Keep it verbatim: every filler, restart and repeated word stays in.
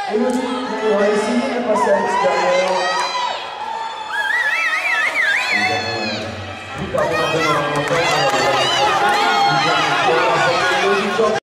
Ibu Waisi pas dari Sedayo. Tidak ada orang-orang